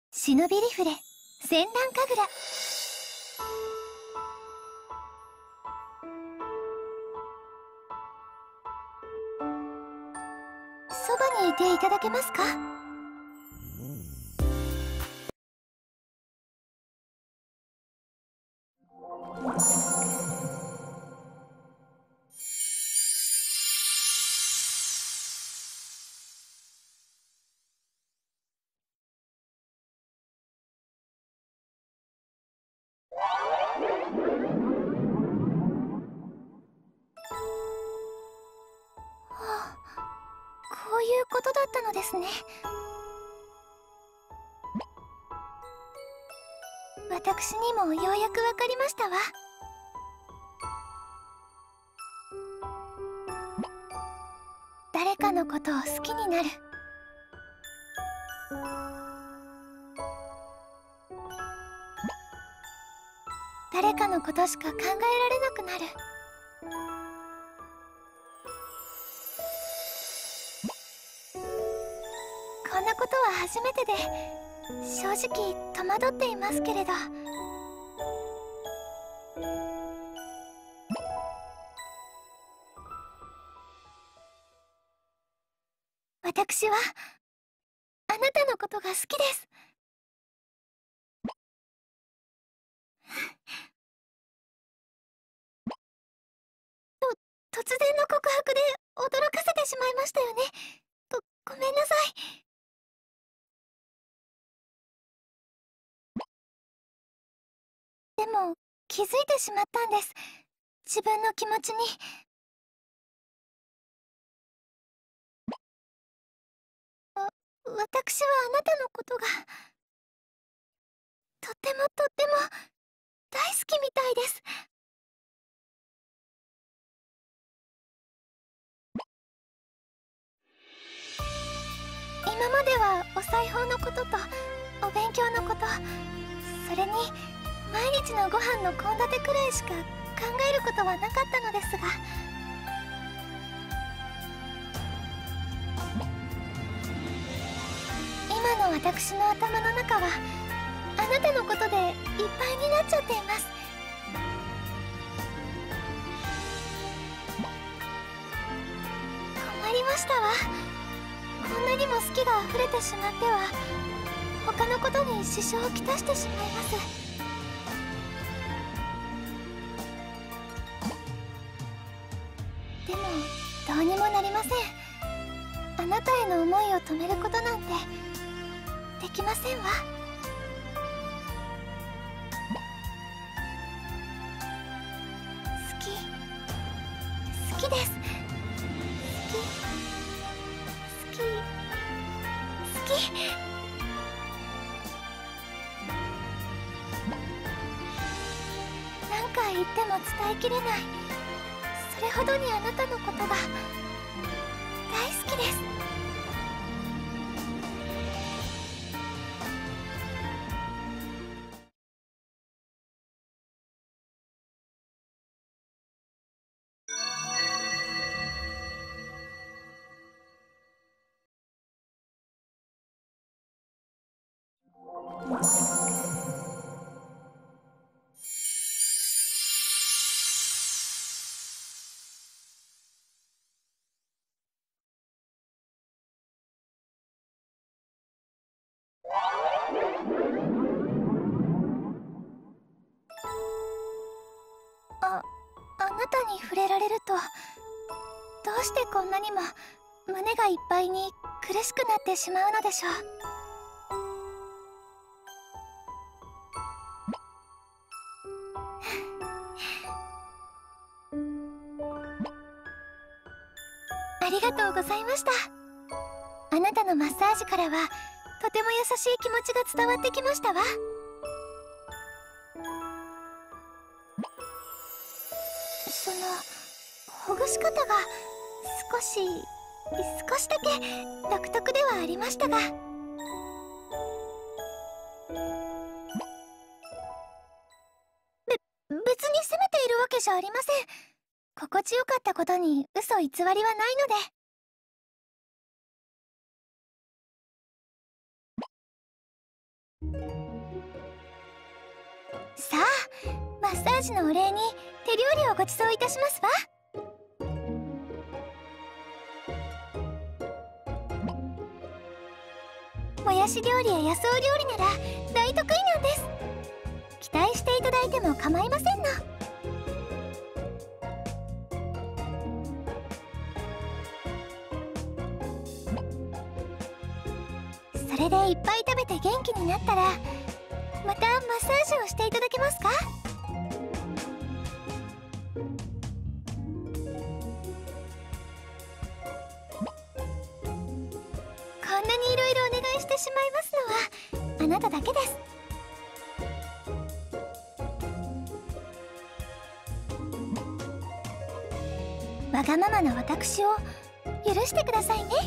忍びリフレ戦乱神楽。そばにいていただけますか？こういうことだったのですね。私にもようやくわかりましたわ。誰かのことを好きになる。誰かのことしか考えられなくなる。こんなことは初めてで、正直戸惑っていますけれど。私はあなたのことが好きです。突然の告白で驚かせてしまいましたよね。ごめんなさい。でも気づいてしまったんです、自分の気持ちに。私はあなたのことがとっても大好きみたいです。今まではお裁縫のこととお勉強のこと、それに毎日のご飯の献立くらいしか考えることはなかったのですが、今の私の頭の中はあなたのことでいっぱいになっちゃっています。困りましたわ。こんなにも好きが溢れてしまっては他のことに支障をきたしてしまいます。でもどうにもなりません。あなたへの思いを止めることなんてできませんわ。好きです。好き。何回言っても伝えきれない、それほどにあなたのことが大好きです。あなたに触れられるとどうしてこんなにも胸がいっぱいに苦しくなってしまうのでしょう。ありがとうございました。あなたのマッサージからはとても優しい気持ちが伝わってきましたわ。そのほぐし方が少しだけ独特ではありましたが、別に責めているわけじゃありません。心地よかったことに嘘偽りはないので。 さあ、マッサージのお礼に手料理をご馳走いたしますわ。もやし料理や野草料理なら大得意なんです。期待していただいても構いませんの。それでいっぱい食べて元気になったらまたマッサージをしていただけますか？こんなにいろいろお願いしてしまいますのはあなただけです。わがままな私を許してくださいね。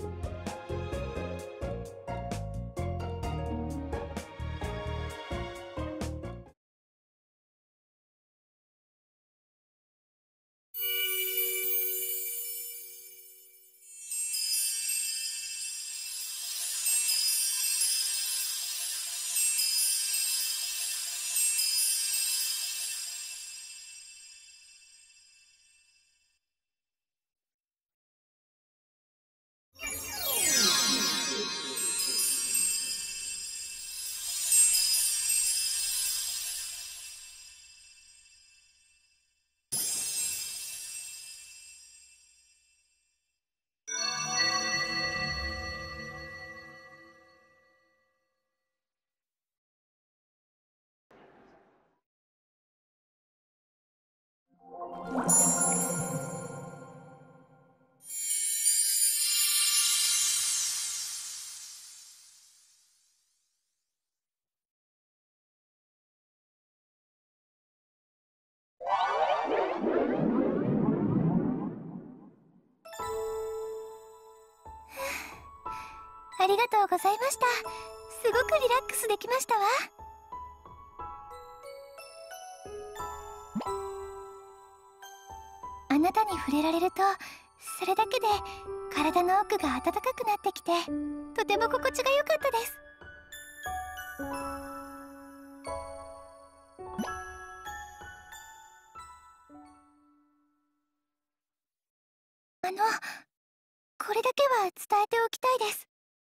ありがとうございました。すごくリラックスできましたわ。あなたに触れられるとそれだけで体の奥が温かくなってきてとても心地が良かったです。これだけは伝えておきたいです。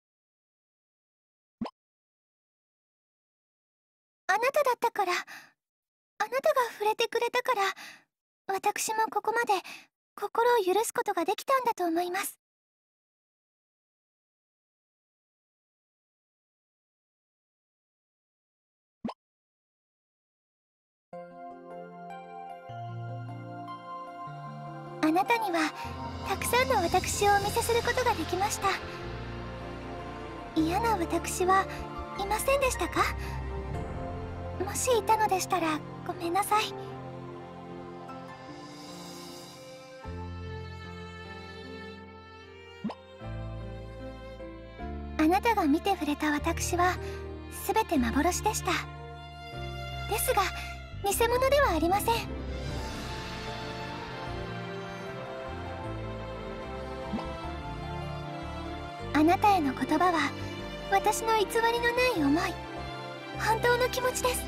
あなただったから、あなたが触れてくれたから、私もここまで心を許すことができたんだと思います。あなたにはたくさんの私をお見せすることができました。嫌な私はいませんでしたか？もしいたのでしたらごめんなさい。あなたが見て触れた私は全て幻でした。ですが偽物ではありません。あなたへの言葉は私の偽りのない思い、本当の気持ちです。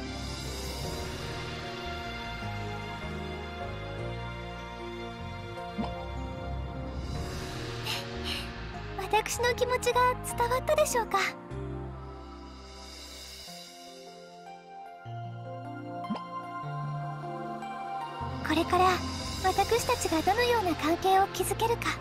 私の気持ちが伝わったでしょうか？これから私たちがどのような関係を築けるか、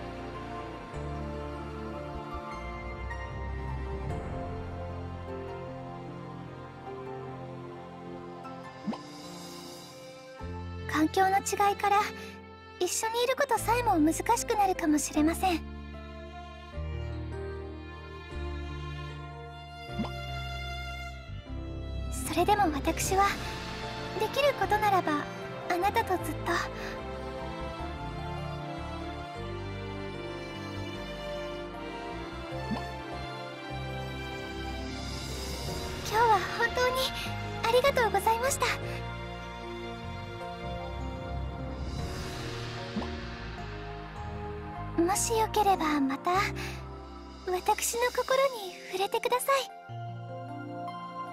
環境の違いから一緒にいることさえも難しくなるかもしれません。それでも私はできることならばあなたとずっと。今日は本当にありがとうございました。もしよければまた私の心に触れてください。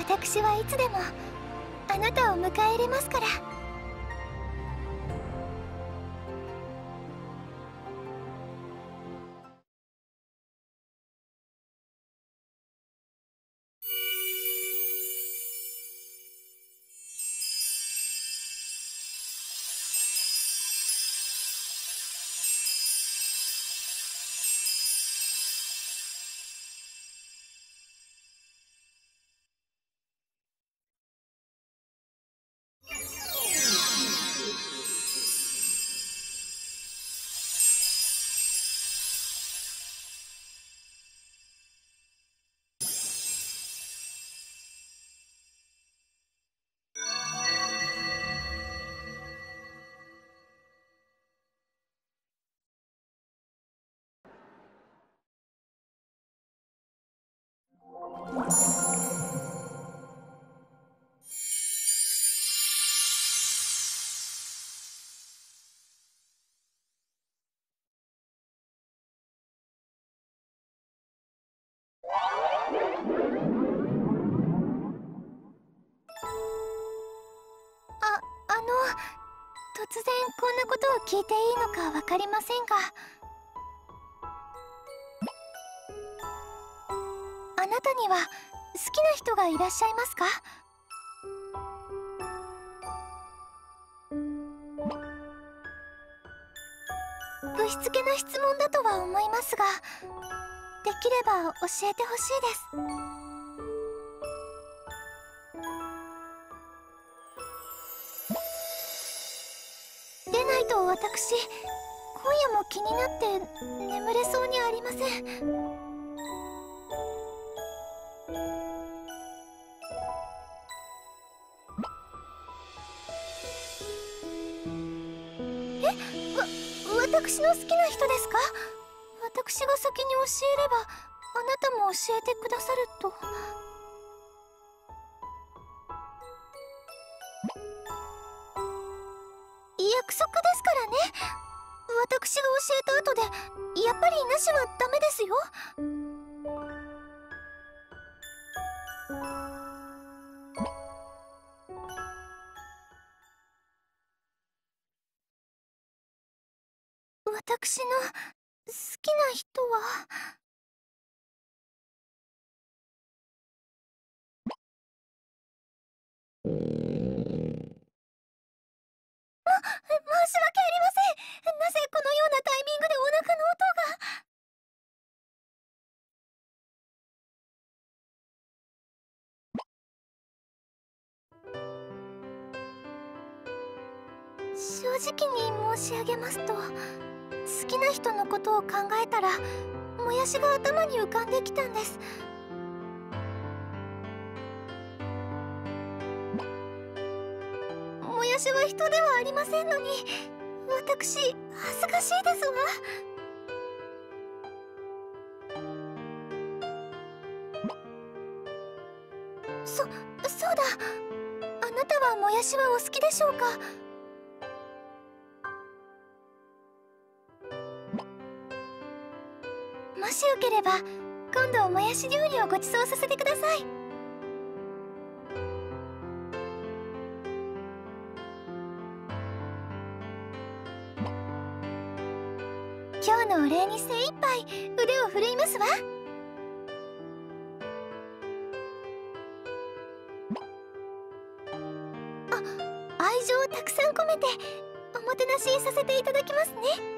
私はいつでもあなたを迎え入れますから。突然こんなことを聞いていいのか分かりませんが、あなたには好きな人がいらっしゃいますか？ぶしつけな質問だとは思いますが、できれば教えてほしいです。でないと私、今夜も気になって眠れそうにありません。私の好きな人ですか？私が先に教えれば、あなたも教えてくださると。約束ですからね。私が教えた後でやっぱりなしはダメですよ。私の好きな人は、申し訳ありません。なぜこのようなタイミングでお腹の音が。正直に申し上げますと、好きな人のことを考えたらもやしが頭に浮かんできたんです。もやしは人ではありませんのに、私恥ずかしいですわ。そうだ、あなたはもやしはお好きでしょうか？もしよければ今度もやし料理をご馳走させてください。今日のお礼に精一杯腕を振るいますわ。愛情をたくさん込めておもてなしさせていただきますね。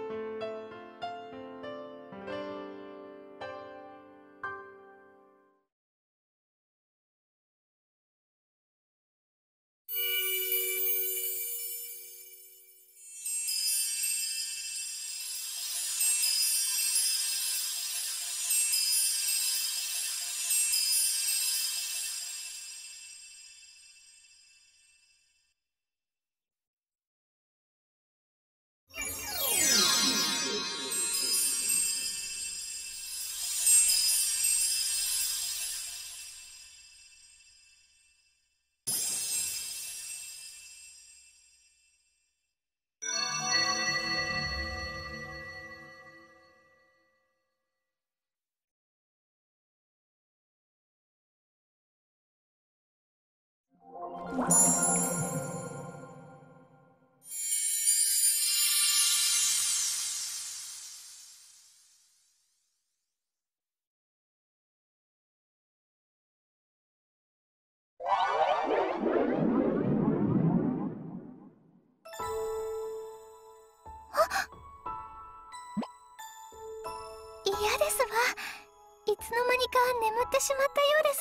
嫌ですわ。いつの間にか眠ってしまったようです。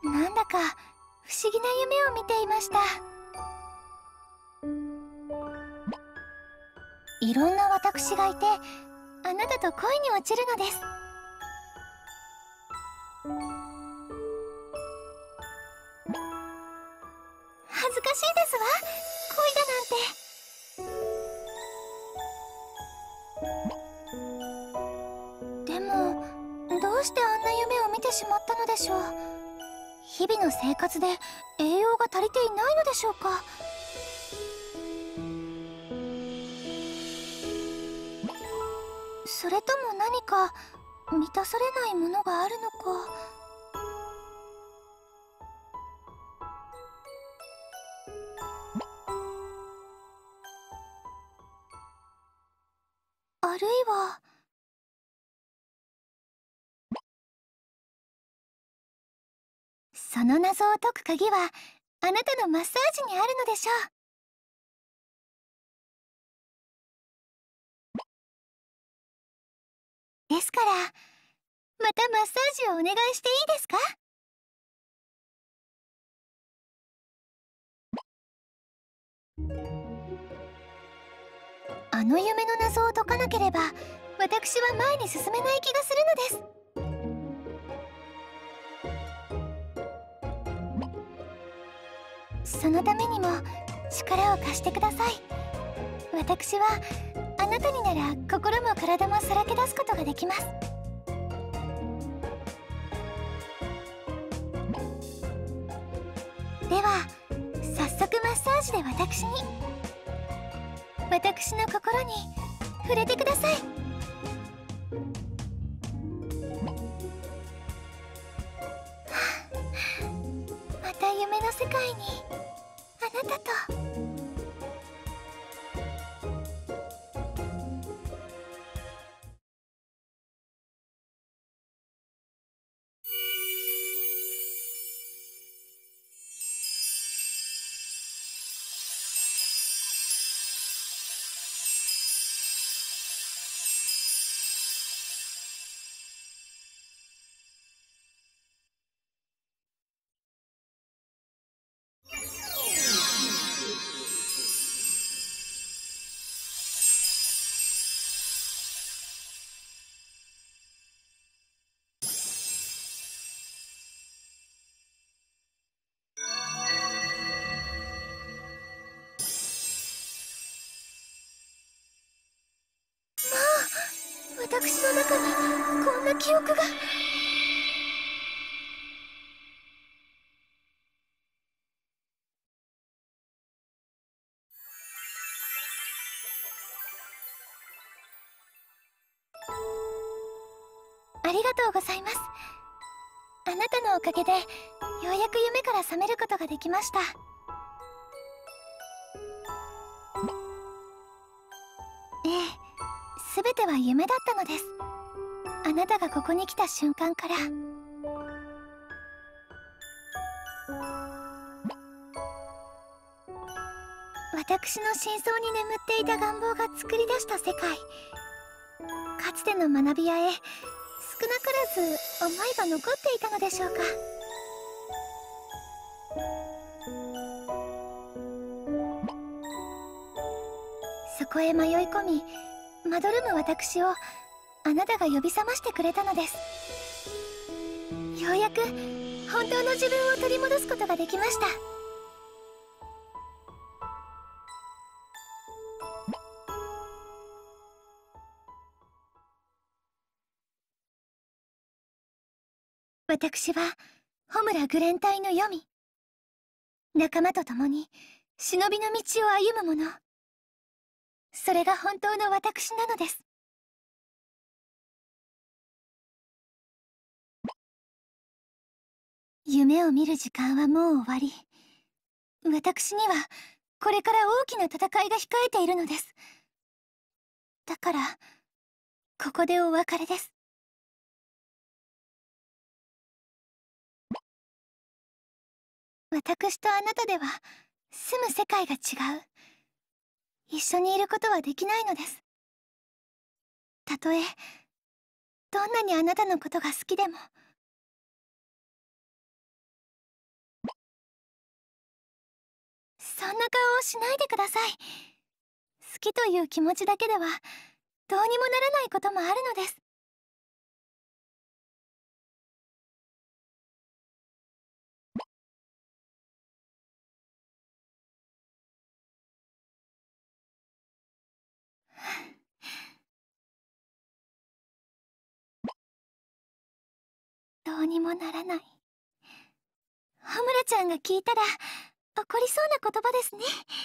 なんだか不思議な夢を見ていました。いろんな私がいて、あなたと恋に落ちるのです。恥ずかしいですわ、恋だなんて。でも、どうしてあんな夢を見てしまったのでしょう。日々の生活で栄養が足りていないのでしょうか。それとも何か満たされないものがあるのか。あるいは、その謎を解く鍵はあなたのマッサージにあるのでしょう。ですから、またマッサージをお願いしていいですか？あの夢の謎を解かなければ、私は前に進めない気がするのです。そのためにも力を貸してください。私はあなたになら心も体もさらけ出すことができます。では早速マッサージで私の心に触れてください。また夢の世界にあなたと。私の中にこんな記憶が。ありがとうございます。あなたのおかげでようやく夢から覚めることができました。ええ、全ては夢だったのです。あなたがここに来た瞬間から。私の深層に眠っていた願望が作り出した世界、かつての学び屋へ少なからず思いが残っていたのでしょうか。そこへ迷い込みまどろむ私をあなたが呼び覚ましてくれたのです。ようやく本当の自分を取り戻すことができました。私はホムラ・グレン隊の読み、仲間と共に忍びの道を歩む者、それが本当の私なのです。 夢を見る時間はもう終わり。私にはこれから大きな戦いが控えているのです。だからここでお別れです。私とあなたでは住む世界が違う。一緒にいることはできないのです。たとえどんなにあなたのことが好きでも。そんな顔をしないでください。好きという気持ちだけではどうにもならないこともあるのです。どうにもならない。ホムラちゃんが聞いたら怒りそうな言葉ですね。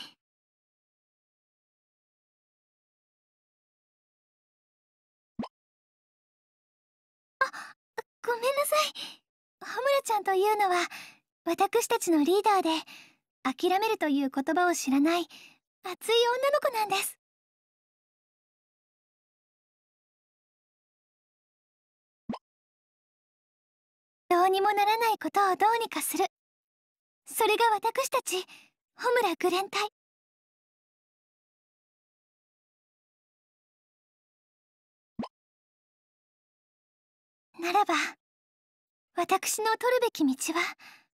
ごめんなさい。ホムラちゃんというのは私たちのリーダーで、諦めるという言葉を知らない熱い女の子なんです。どうにもならないことをどうにかする。それが私たちホムラグレン隊。ならば私の取るべき道は、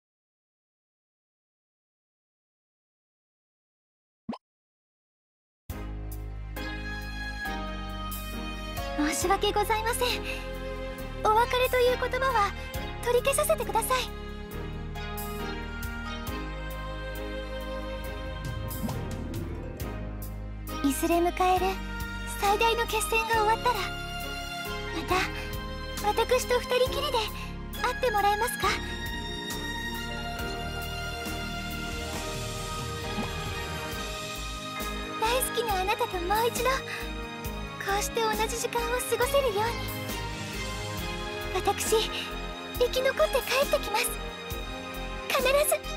申し訳ございません。お別れという言葉は取り消させてください。いずれ迎える最大の決戦が終わったら、また私と二人きりで会ってもらえますか？大好きなあなたともう一度こうして同じ時間を過ごせるように、私生き残って帰ってきます。必ず。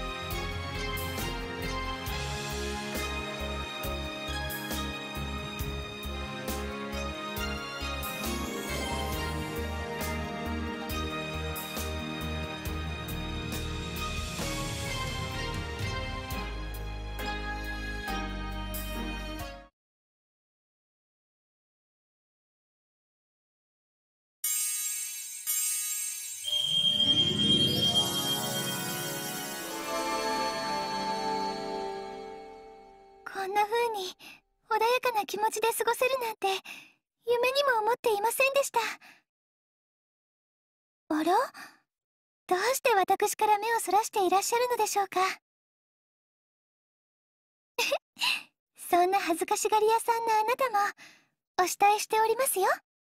こんな風に穏やかな気持ちで過ごせるなんて夢にも思っていませんでした。あら、どうして私から目をそらしていらっしゃるのでしょうか。そんな恥ずかしがり屋さんのあなたもお慕いしておりますよ。